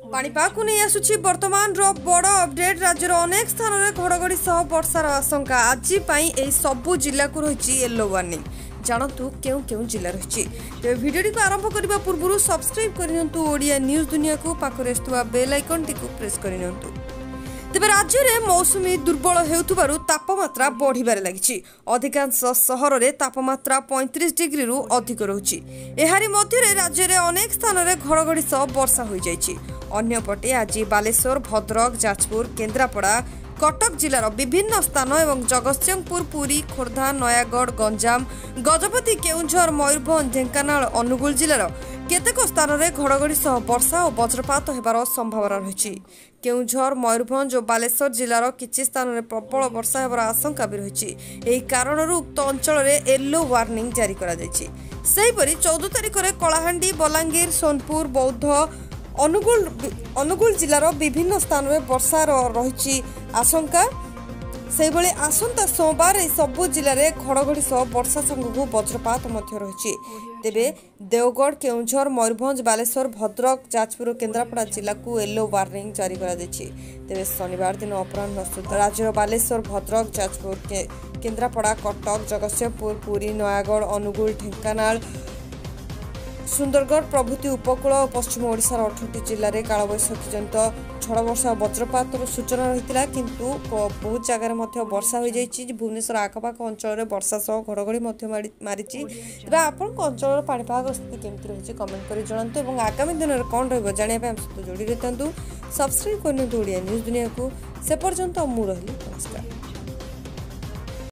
पाणीपाग को नहीं आसुछि वर्तमान बड़ अपडेट। राज्यर अनेक स्थान में घड़घड़ी सह वर्षार आशंका। आज एही सबु जिला को रही येलो वार्निंग। जानतु केउ केउ जिला रही। तेज भिडियो को आरंभ करने पूर्व सब्सक्राइब करनियंतु ओडिया न्यूज दुनिया को पाखरे आसुवा बेल आइकन टी प्रेस करनियंतु। तेज राज्य में मौसुमी दुर्बल होउथुबारु तापमात्रा बढ़िबारे लागिछि। अधिकांश सहर में तापमात्रा 35 डिग्री रु अधिक रहुछि। एहारी मध्य राज्य में अनेक स्थान में घड़घड़ी सह वर्षा हो जाइछि। अन्यपटे आज बालेश्वर, भद्रक, जाजपुर, केन्द्रापड़ा, कटक जिलार विभिन्न स्थान एवं जगतसिंहपुर, पुरी, खोर्धा, नयागढ़, गंजाम, गजपति, केउंझर, मयूरभंज, ढेंकानाल, अनुगुल जिलार केतेक स्थान में घड़घड़ी सह वर्षा और वज्रपात होबार संभावना रही। केउंझर, मयूरभंज और बालेश्वर जिलार किछि स्थान में प्रबल वर्षा होबार आशंका भी रही। एही कारणरू उक्त अंचल में येलो वार्निंग जारी करा जायछि। सेहिपरि 14 तारिख में कलाहांडी, बलांगीर, सोनपुर, बौद्ध, अनुगुल जिलार विभिन्न स्थान में वर्षा रही आशंका। से भली आसंता सोमवार सबु जिले में घड़घड़ी सह वर्षा संगू वज्रपात रही। तेबे देवगढ़, केउंझर, मयूरभंज, बालेश्वर, भद्रक, जाजपुर, केन्द्रापड़ा जिला को येलो वार्निंग जारी करा जायछि। तेबे शनिवार दिन अपराह्न सुधा राज्यर बालेश्वर, भद्रक, जाजपुर, केन्द्रापड़ा, कटक, जगतसिंहपुर, पुरी, नयागढ़, अनुगुल, ढेंकानाल, सुंदरगढ़ प्रभृति उपकूल और पश्चिम ओडिशार 18 जिले में कालबैशाखी जनित झड़ वर्षा वज्रपात सूचना रही। किंतु बहुत जगार वर्षा हो जाइए। भुवनेश्वर आखपाख अंचल वर्षा सह घड़घड़ी मारी। तेज आपण अंचल पाणीपाग स्थिति केमती रही कमेंट कर जनातु और आगामी दिन में कौन रही हम सहित जोड़ी रही। सब्सक्राइब करनी ओडिया न्यूज दुनिया को। से पर्यंत मु रही। नमस्कार।